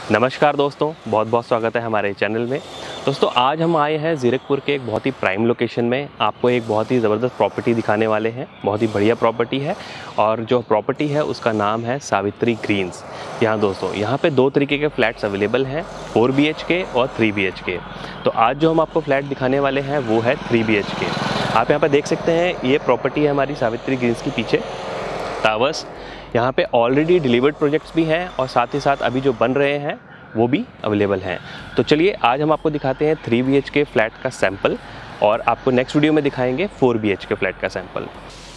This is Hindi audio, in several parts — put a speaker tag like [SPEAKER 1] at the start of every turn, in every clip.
[SPEAKER 1] नमस्कार दोस्तों, बहुत बहुत स्वागत है हमारे चैनल में। दोस्तों आज हम आए हैं ज़ीरकपुर के एक बहुत ही प्राइम लोकेशन में। आपको एक बहुत ही ज़बरदस्त प्रॉपर्टी दिखाने वाले हैं। बहुत ही बढ़िया प्रॉपर्टी है और जो प्रॉपर्टी है उसका नाम है सावित्री ग्रीन्स। यहाँ दोस्तों यहाँ पे दो तरीके के फ्लैट्स अवेलेबल हैं, 4 BHK और 3 BHK। तो आज जो हम आपको फ्लैट दिखाने वाले हैं वो है 3 BHK। आप यहाँ पर देख सकते हैं, ये प्रॉपर्टी है हमारी सावित्री ग्रीन्स के पीछे टावर्स। यहाँ पे ऑलरेडी डिलीवर्ड प्रोजेक्ट्स भी हैं और साथ ही साथ अभी जो बन रहे हैं वो भी अवेलेबल हैं। तो चलिए आज हम आपको दिखाते हैं 3 BHK फ्लैट का सैंपल और आपको नेक्स्ट वीडियो में दिखाएंगे 4 BHK फ्लैट का सैंपल।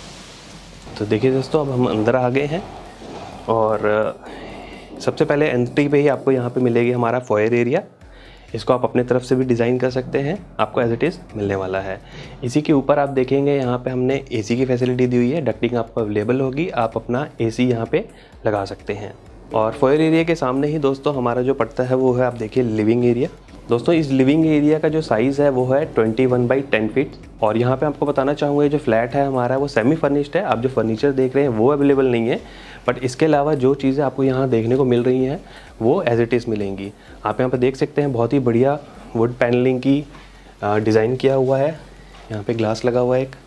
[SPEAKER 1] तो देखिए दोस्तों, अब हम अंदर आ गए हैं और सबसे पहले एंट्री पे ही आपको यहाँ पे मिलेगी हमारा फॉयर एरिया। इसको आप अपने तरफ से भी डिज़ाइन कर सकते हैं, आपको एज इट इज़ मिलने वाला है। इसी के ऊपर आप देखेंगे यहाँ पे हमने एसी की फैसिलिटी दी हुई है, डक्टिंग आपको अवेलेबल होगी, आप अपना एसी यहाँ पे लगा सकते हैं। और फॉयर एरिया के सामने ही दोस्तों हमारा जो पड़ता है वो है, आप देखिए, लिविंग एरिया। दोस्तों इस लिविंग एरिया का जो साइज़ है वो है 21x10 फीट। और यहाँ पे आपको बताना चाहूँगा, जो फ्लैट है हमारा वो सेमी फर्निश्ड है। आप जो फर्नीचर देख रहे हैं वो अवेलेबल नहीं है, बट इसके अलावा जो चीज़ें आपको यहाँ देखने को मिल रही हैं वो एज इट इज़ मिलेंगी। आप यहाँ पर देख सकते हैं, बहुत ही बढ़िया वुड पैनलिंग की डिज़ाइन किया हुआ है। यहाँ पे ग्लास लगा हुआ है एक,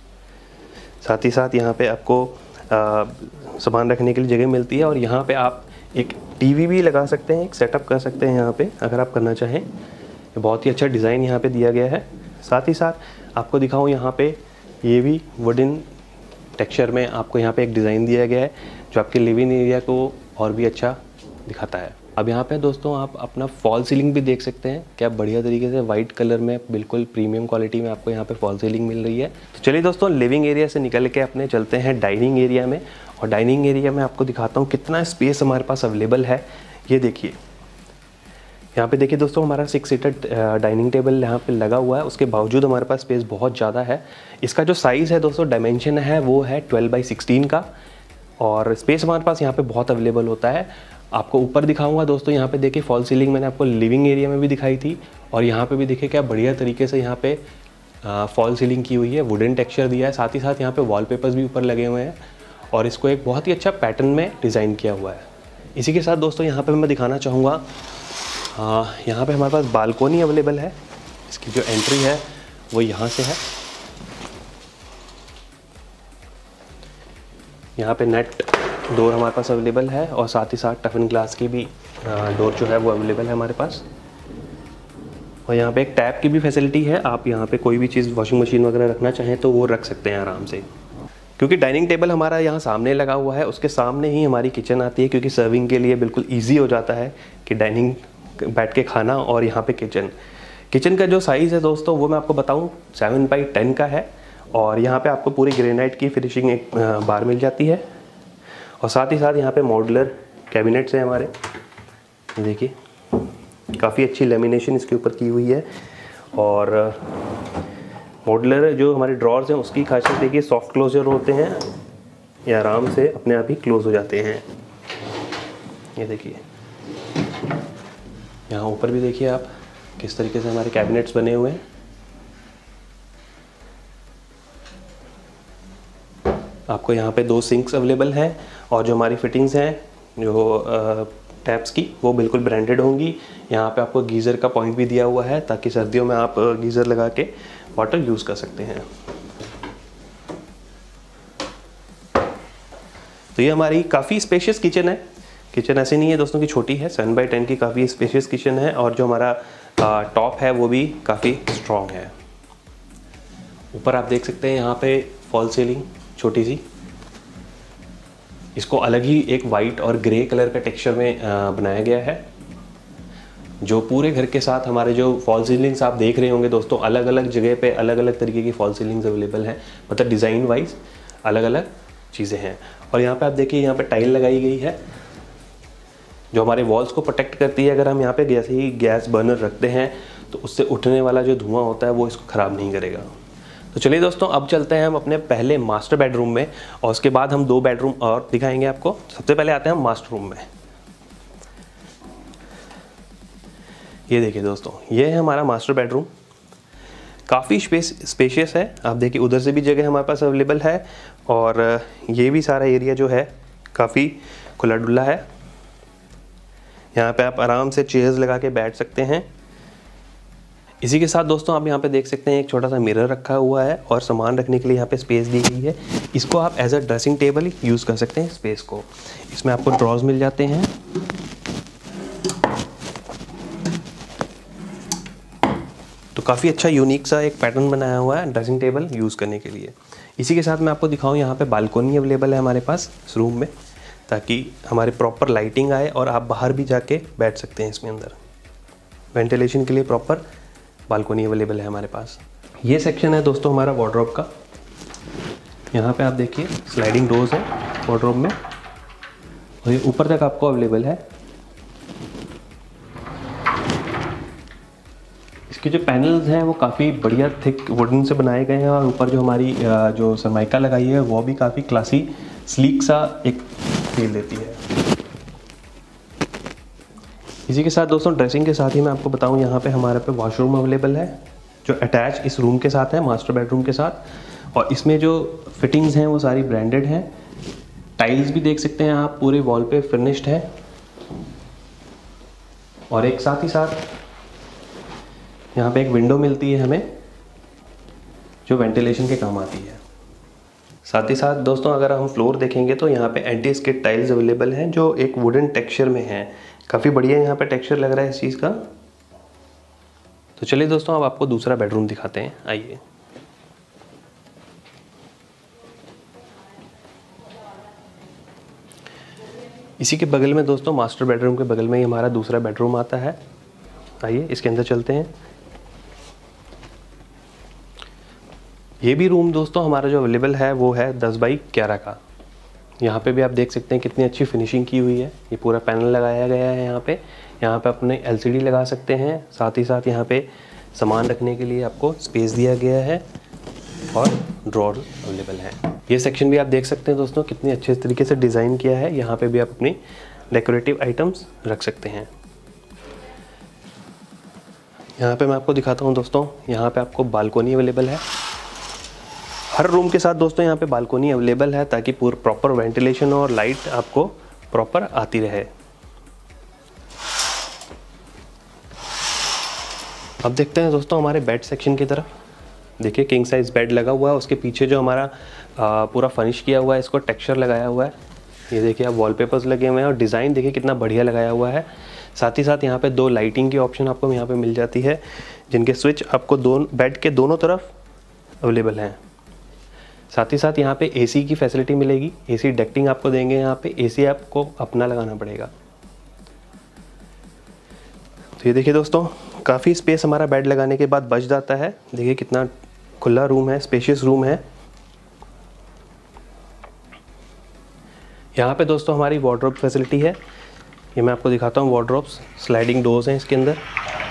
[SPEAKER 1] साथ ही साथ यहाँ पे आपको सामान रखने के लिए जगह मिलती है। और यहाँ पे आप एक टीवी भी लगा सकते हैं, एक सेटअप कर सकते हैं यहाँ पे अगर आप करना चाहें। बहुत ही अच्छा डिज़ाइन यहाँ पे दिया गया है। साथ ही साथ आपको दिखाऊँ, यहाँ पे ये भी वुडन टेक्सचर में आपको यहाँ पे एक डिज़ाइन दिया गया है जो आपके लिविंग एरिया को और भी अच्छा दिखाता है। अब यहाँ पे दोस्तों आप अपना फॉल सीलिंग भी देख सकते हैं, क्या बढ़िया तरीके से वाइट कलर में बिल्कुल प्रीमियम क्वालिटी में आपको यहाँ पे फॉल सीलिंग मिल रही है। तो चलिए दोस्तों, लिविंग एरिया से निकल के अपने चलते हैं डाइनिंग एरिया में। और डाइनिंग एरिया में आपको दिखाता हूँ कितना स्पेस हमारे पास अवेलेबल है। ये देखिए, यहाँ पे देखिए दोस्तों, हमारा 6 सीटर डाइनिंग टेबल यहाँ पे लगा हुआ है। उसके बावजूद हमारे पास स्पेस बहुत ज़्यादा है। इसका जो साइज़ है दोस्तों, डायमेंशन है वो है 12x16 का। और स्पेस हमारे पास यहाँ पे बहुत अवेलेबल होता है। आपको ऊपर दिखाऊंगा दोस्तों, यहाँ पे देखिए फॉल सीलिंग मैंने आपको लिविंग एरिया में भी दिखाई थी और यहाँ पे भी देखिए क्या बढ़िया तरीके से यहाँ पे फॉल सीलिंग की हुई है, वुडन टेक्सचर दिया है। साथ ही साथ यहाँ पे वॉलपेपर्स भी ऊपर लगे हुए हैं और इसको एक बहुत ही अच्छा पैटर्न में डिज़ाइन किया हुआ है। इसी के साथ दोस्तों यहाँ पर मैं दिखाना चाहूँगा, यहाँ पर हमारे पास बालकोनी अवेलेबल है। इसकी जो एंट्री है वो यहाँ से है। यहाँ पे नेट डोर हमारे पास अवेलेबल है और साथ ही साथ टफन ग्लास की भी डोर जो है वो अवेलेबल है हमारे पास। और यहाँ पे एक टैप की भी फैसिलिटी है। आप यहाँ पे कोई भी चीज़, वॉशिंग मशीन वगैरह रखना चाहें तो वो रख सकते हैं आराम से। क्योंकि डाइनिंग टेबल हमारा यहाँ सामने लगा हुआ है, उसके सामने ही हमारी किचन आती है, क्योंकि सर्विंग के लिए बिल्कुल ईजी हो जाता है कि डाइनिंग बैठ के खाना और यहाँ पर किचन का जो साइज़ है दोस्तों वो मैं आपको बताऊँ 7x10 का है। और यहाँ पे आपको पूरी ग्रेनाइट की फिनिशिंग एक बार मिल जाती है। और साथ ही साथ यहाँ पे मॉड्यूलर कैबिनेट्स हैं हमारे, देखिए काफ़ी अच्छी लेमिनेशन इसके ऊपर की हुई है। और मॉड्यूलर जो हमारे ड्रॉर्स हैं उसकी खासियत देखिए, सॉफ्ट क्लोजर होते हैं, ये आराम से अपने आप ही क्लोज हो जाते हैं। ये देखिए, यहाँ ऊपर भी देखिए आप किस तरीके से हमारे कैबिनेट्स बने हुए हैं। आपको यहाँ पे 2 सिंक्स अवेलेबल हैं और जो हमारी फिटिंग्स हैं जो टैप्स की वो बिल्कुल ब्रांडेड होंगी। यहाँ पे आपको गीज़र का पॉइंट भी दिया हुआ है ताकि सर्दियों में आप गीज़र लगा के वाटर यूज़ कर सकते हैं। तो ये हमारी काफ़ी स्पेशियस किचन है। किचन ऐसे नहीं है दोस्तों की छोटी है, 7x10 की काफ़ी स्पेशियस किचन है। और जो हमारा टॉप है वो भी काफ़ी स्ट्रॉन्ग है। ऊपर आप देख सकते हैं यहाँ पे फॉल सीलिंग छोटी सी, इसको अलग ही एक वाइट और ग्रे कलर का टेक्सचर में बनाया गया है, जो पूरे घर के साथ हमारे जो फॉल सीलिंग्स आप देख रहे होंगे दोस्तों, अलग अलग जगह पे अलग अलग तरीके की फॉल सीलिंग्स अवेलेबल हैं, मतलब डिज़ाइन वाइज अलग अलग चीज़ें हैं। और यहाँ पे आप देखिए, यहाँ पे टाइल लगाई गई है जो हमारे वॉल्स को प्रोटेक्ट करती है। अगर हम यहाँ पे जैसे ही गैस बर्नर रखते हैं तो उससे उठने वाला जो धुआं होता है वो इसको ख़राब नहीं करेगा। तो चलिए दोस्तों, अब चलते हैं हम अपने पहले मास्टर बेडरूम में और उसके बाद हम 2 बेडरूम और दिखाएंगे आपको। सबसे पहले आते हैं हम मास्टर रूम में। ये देखिए दोस्तों, ये है हमारा मास्टर बेडरूम। काफ़ी स्पेशियस है। आप देखिए उधर से भी जगह हमारे पास अवेलेबल है और ये भी सारा एरिया जो है काफ़ी खुला डुला है। यहाँ पे आप आराम से चेयर्स लगा के बैठ सकते हैं। इसी के साथ दोस्तों आप यहाँ पे देख सकते हैं एक छोटा सा मिरर रखा हुआ है और सामान रखने के लिए यहाँ पे स्पेस दी गई है। इसको आप as a dressing table use कर सकते हैं स्पेस को। इसमें आपको ड्रॉर्स मिल जाते हैं। तो काफ़ी अच्छा यूनिक सा एक पैटर्न बनाया हुआ है ड्रेसिंग टेबल यूज़ करने के लिए। इसी के साथ मैं आपको दिखाऊँ, यहाँ पे बालकोनी अवेलेबल है हमारे पास इस रूम में, ताकि हमारे प्रॉपर लाइटिंग आए और आप बाहर भी जाके बैठ सकते हैं इसमें अंदर। वेंटिलेशन के लिए प्रॉपर बालकोनी अवेलेबल है हमारे पास। ये सेक्शन है दोस्तों हमारा वार्डरोब का। यहाँ पे आप देखिए स्लाइडिंग डोर्स है वार्डरोब में और ये ऊपर तक आपको अवेलेबल है। इसके जो पैनल्स हैं वो काफ़ी बढ़िया थिक वुडन से बनाए गए हैं और ऊपर जो हमारी जो सरमाइका लगाई है वो भी काफ़ी क्लासी स्लीक सा एक फील देती है। इसी के साथ दोस्तों ड्रेसिंग के साथ ही मैं आपको बताऊं, यहाँ पे हमारे पे वॉशरूम अवेलेबल है जो अटैच इस रूम के साथ है, मास्टर बेडरूम के साथ। और इसमें जो फिटिंग्स हैं वो सारी ब्रांडेड हैं। टाइल्स भी देख सकते हैं आप, पूरे वॉल पे फिनिश्ड है। और एक साथ ही साथ यहाँ पे एक विंडो मिलती है हमें जो वेंटिलेशन के काम आती है। साथ ही साथ दोस्तों अगर हम फ्लोर देखेंगे तो यहाँ पे एंटी स्किड टाइल्स अवेलेबल हैं जो एक वुडन टेक्सचर में हैं। काफ़ी बढ़िया यहाँ पे टेक्सचर लग रहा है इस चीज़ का। तो चलिए दोस्तों अब आपको दूसरा बेडरूम दिखाते हैं, आइए। इसी के बगल में दोस्तों मास्टर बेडरूम के बगल में ही हमारा दूसरा बेडरूम आता है। आइए इसके अंदर चलते हैं। ये भी रूम दोस्तों हमारा जो अवेलेबल है वो है 10 बाई 11 का। यहाँ पे भी आप देख सकते हैं कितनी अच्छी फिनिशिंग की हुई है। ये पूरा पैनल लगाया गया है यहाँ पे अपने LCD लगा सकते हैं। साथ ही साथ यहाँ पे सामान रखने के लिए आपको स्पेस दिया गया है और ड्रॉर अवेलेबल है। ये सेक्शन भी आप देख सकते हैं दोस्तों कितनी अच्छे तरीके से डिज़ाइन किया है। यहाँ पे भी आप अपनी डेकोरेटिव आइटम्स रख सकते हैं। यहाँ पे मैं आपको दिखाता हूँ दोस्तों, यहाँ पे आपको बालकोनी अवेलेबल है। हर रूम के साथ दोस्तों यहाँ पे बालकोनी अवेलेबल है ताकि पूरा प्रॉपर वेंटिलेशन और लाइट आपको प्रॉपर आती रहे। अब देखते हैं दोस्तों हमारे बेड सेक्शन की तरफ। देखिए किंग साइज बेड लगा हुआ है, उसके पीछे जो हमारा पूरा फर्निश किया हुआ है, इसको टेक्सचर लगाया हुआ है। ये देखिए आप वॉलपेपर्स लगे हुए हैं और डिज़ाइन देखिए कितना बढ़िया लगाया हुआ है। साथ ही साथ यहाँ पे 2 लाइटिंग की ऑप्शन आपको यहाँ पे मिल जाती है, जिनके स्विच आपको बेड के दोनों तरफ अवेलेबल हैं। साथ ही साथ यहाँ पे AC की फैसिलिटी मिलेगी। AC डक्टिंग आपको देंगे, यहाँ पे AC आपको अपना लगाना पड़ेगा। तो ये देखिए दोस्तों काफ़ी स्पेस हमारा बेड लगाने के बाद बच जाता है। देखिए कितना खुला रूम है, स्पेशियस रूम है। यहाँ पे दोस्तों हमारी वार्डरोब फैसिलिटी है। ये मैं आपको दिखाता हूँ वार्डरोब्स। स्लाइडिंग डोर्स हैं इसके अंदर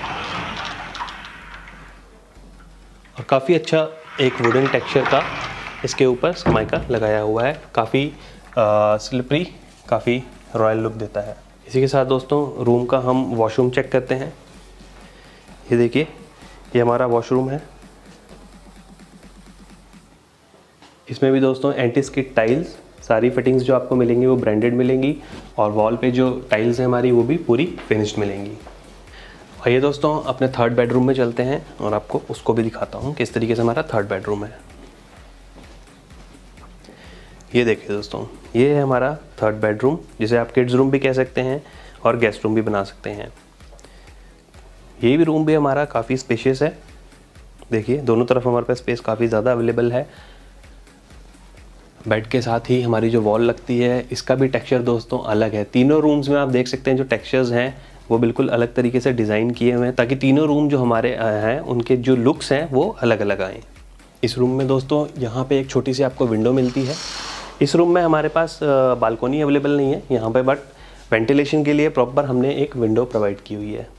[SPEAKER 1] और काफ़ी अच्छा एक वुडन टेक्सचर का इसके ऊपर सरमाइका लगाया हुआ है। काफ़ी स्लिपरी, काफ़ी रॉयल लुक देता है। इसी के साथ दोस्तों रूम का हम वॉशरूम चेक करते हैं। ये देखिए ये हमारा वॉशरूम है। इसमें भी दोस्तों एंटी स्किड टाइल्स, सारी फिटिंग्स जो आपको मिलेंगी वो ब्रांडेड मिलेंगी और वॉल पे जो टाइल्स हैं हमारी वो भी पूरी फिनिश्ड मिलेंगी। आइए दोस्तों अपने थर्ड बेडरूम में चलते हैं और आपको उसको भी दिखाता हूँ किस तरीके से हमारा थर्ड बेडरूम है। ये देखिए दोस्तों ये है हमारा थर्ड बेडरूम, जिसे आप किड्स रूम भी कह सकते हैं और गेस्ट रूम भी बना सकते हैं। ये भी रूम भी हमारा काफ़ी स्पेशियस है। देखिए दोनों तरफ हमारे पास स्पेस काफ़ी ज़्यादा अवेलेबल है। बेड के साथ ही हमारी जो वॉल लगती है इसका भी टेक्सचर दोस्तों अलग है। तीनों रूम्स में आप देख सकते हैं जो टेक्सचर्स हैं वो बिल्कुल अलग तरीके से डिज़ाइन किए हुए हैं ताकि तीनों रूम जो हमारे हैं उनके जो लुक्स हैं वो अलग अलग आएँ। इस रूम में दोस्तों यहाँ पे एक छोटी सी आपको विंडो मिलती है। इस रूम में हमारे पास बालकोनी अवेलेबल नहीं है यहाँ पे, बट वेंटिलेशन के लिए प्रॉपर हमने एक विंडो प्रोवाइड की हुई है।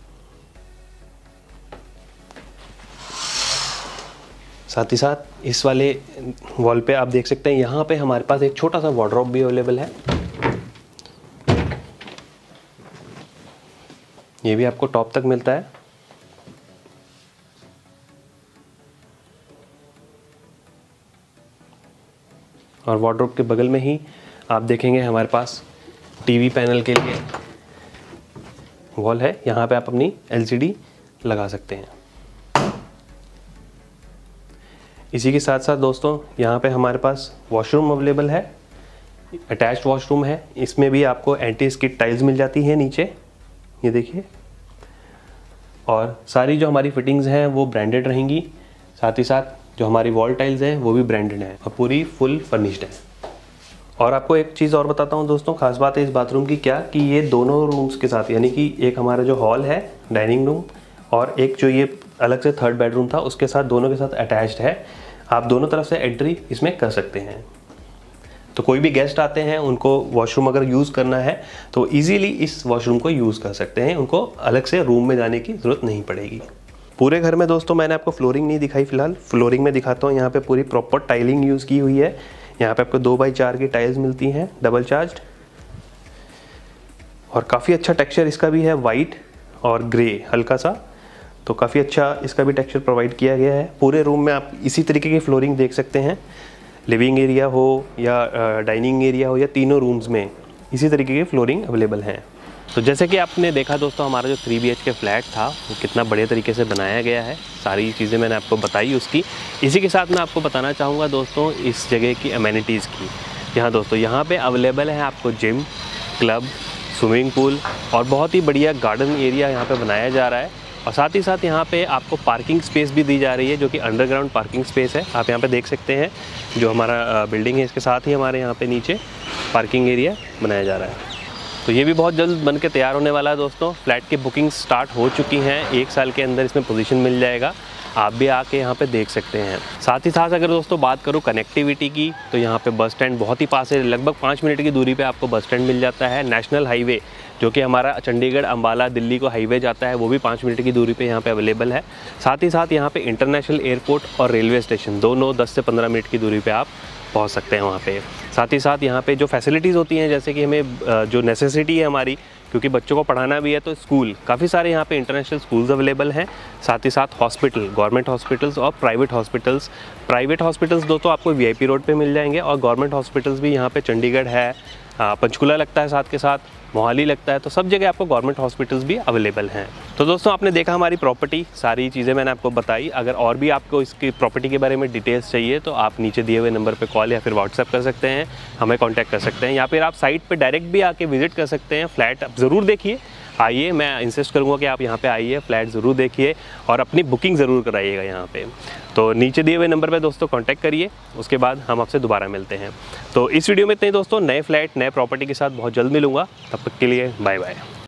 [SPEAKER 1] साथ ही साथ इस वाले वॉल पे आप देख सकते हैं यहाँ पे हमारे पास एक छोटा सा वार्डरोब भी अवेलेबल है। ये भी आपको टॉप तक मिलता है। और वार्डरोब के बगल में ही आप देखेंगे हमारे पास टीवी पैनल के लिए वॉल है, यहाँ पे आप अपनी LCD लगा सकते हैं। इसी के साथ साथ दोस्तों यहाँ पे हमारे पास वॉशरूम अवेलेबल है, अटैच्ड वॉशरूम है। इसमें भी आपको एंटी स्किड टाइल्स मिल जाती है नीचे, ये देखिए, और सारी जो हमारी फिटिंग्स हैं वो ब्रांडेड रहेंगी। साथ ही साथ जो हमारी वॉल टाइल्स हैं वो भी ब्रांडेड हैं और पूरी फुल फर्निश्ड है। और आपको एक चीज़ और बताता हूँ दोस्तों, खास बात है इस बाथरूम की क्या, कि ये दोनों रूम्स के साथ, यानी कि एक हमारा जो हॉल है डाइनिंग रूम और एक जो ये अलग से थर्ड बेडरूम था उसके साथ, दोनों के साथ अटैच्ड है। आप दोनों तरफ से एंट्री इसमें कर सकते हैं। तो कोई भी गेस्ट आते हैं, उनको वॉशरूम अगर यूज़ करना है तो इजीली इस वॉशरूम को यूज़ कर सकते हैं, उनको अलग से रूम में जाने की ज़रूरत नहीं पड़ेगी। पूरे घर में दोस्तों मैंने आपको फ्लोरिंग नहीं दिखाई फिलहाल, फ्लोरिंग में दिखाता हूँ। यहाँ पे पूरी प्रॉपर टाइलिंग यूज़ की हुई है। यहाँ पे आपको 2x4 की टाइल्स मिलती हैं, डबल चार्ज्ड, और काफ़ी अच्छा टेक्सचर इसका भी है, वाइट और ग्रे हल्का सा, तो काफ़ी अच्छा इसका भी टेक्सचर प्रोवाइड किया गया है। पूरे रूम में आप इसी तरीके की फ्लोरिंग देख सकते हैं, लिविंग एरिया हो या डाइनिंग एरिया हो या तीनों रूम्स में इसी तरीके की फ्लोरिंग अवेलेबल है। तो जैसे कि आपने देखा दोस्तों, हमारा जो 3 BHK फ्लैट था वो कितना बढ़िया तरीके से बनाया गया है, सारी चीज़ें मैंने आपको बताई उसकी। इसी के साथ मैं आपको बताना चाहूँगा दोस्तों इस जगह की अमेनिटीज़ की। यहाँ दोस्तों यहाँ पे अवेलेबल है आपको जिम, क्लब, स्विमिंग पूल और बहुत ही बढ़िया गार्डन एरिया यहाँ पे बनाया जा रहा है। और साथ ही साथ यहाँ पे आपको पार्किंग स्पेस भी दी जा रही है, जो कि अंडरग्राउंड पार्किंग स्पेस है। आप यहाँ पे देख सकते हैं, जो हमारा बिल्डिंग है इसके साथ ही हमारे यहाँ पे नीचे पार्किंग एरिया बनाया जा रहा है। तो ये भी बहुत जल्द बन के तैयार होने वाला है दोस्तों। फ्लैट की बुकिंग स्टार्ट हो चुकी हैं, 1 साल के अंदर इसमें पोजीशन मिल जाएगा। आप भी आके यहाँ पे देख सकते हैं। साथ ही साथ अगर दोस्तों बात करूँ कनेक्टिविटी की, तो यहाँ पे बस स्टैंड बहुत ही पास है, लगभग 5 मिनट की दूरी पे आपको बस स्टैंड मिल जाता है। नेशनल हाईवे जो कि हमारा चंडीगढ़ अम्बाला दिल्ली को हाईवे जाता है, वो भी 5 मिनट की दूरी पे यहाँ पे अवेलेबल है। साथ ही साथ यहाँ पे इंटरनेशनल एयरपोर्ट और रेलवे स्टेशन दोनों 10 से 15 मिनट की दूरी पे आप पहुँच सकते हैं वहाँ पे। साथ ही साथ यहाँ पे जो फैसिलिटीज़ होती हैं, जैसे कि हमें जो नेसेसिटी है हमारी, क्योंकि बच्चों को पढ़ाना भी है, तो स्कूल काफ़ी सारे यहाँ पे इंटरनेशनल स्कूल्स अवेलेबल हैं। साथ ही साथ हॉस्पिटल, गवर्नमेंट हॉस्पिटल्स और प्राइवेट हॉस्पिटल्स दोस्तों आपको VIP रोड पे मिल जाएंगे, और गवर्नमेंट हॉस्पिटल्स भी यहाँ पे चंडीगढ़ है, पंचकुला लगता है, साथ के साथ मोहाली लगता है, तो सब जगह आपको गवर्नमेंट हॉस्पिटल्स भी अवेलेबल हैं। तो दोस्तों आपने देखा हमारी प्रॉपर्टी, सारी चीज़ें मैंने आपको बताई। अगर और भी आपको इसकी प्रॉपर्टी के बारे में डिटेल्स चाहिए तो आप नीचे दिए हुए नंबर पे कॉल या फिर व्हाट्सएप कर सकते हैं, हमें कांटेक्ट कर सकते हैं, या फिर आप साइट पे डायरेक्ट भी आके विजिट कर सकते हैं। फ्लैट आप ज़रूर देखिए, आइए, मैं इंसिस्ट करूँगा कि आप यहाँ पे आइए, फ्लैट ज़रूर देखिए और अपनी बुकिंग ज़रूर कराइएगा यहाँ पे। तो नीचे दिए हुए नंबर पे दोस्तों कांटेक्ट करिए, उसके बाद हम आपसे दोबारा मिलते हैं। तो इस वीडियो में इतने ही दोस्तों, नए फ्लैट नए प्रॉपर्टी के साथ बहुत जल्द मिलूँगा, तब तक के लिए बाय बाय।